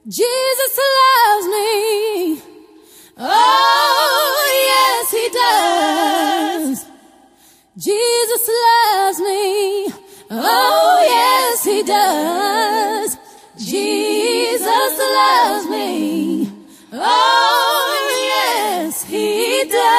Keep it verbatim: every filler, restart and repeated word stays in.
Jesus loves me. Oh, yes, he does. Jesus loves me. Oh, yes, he does. Jesus loves me. Oh, yes, he does.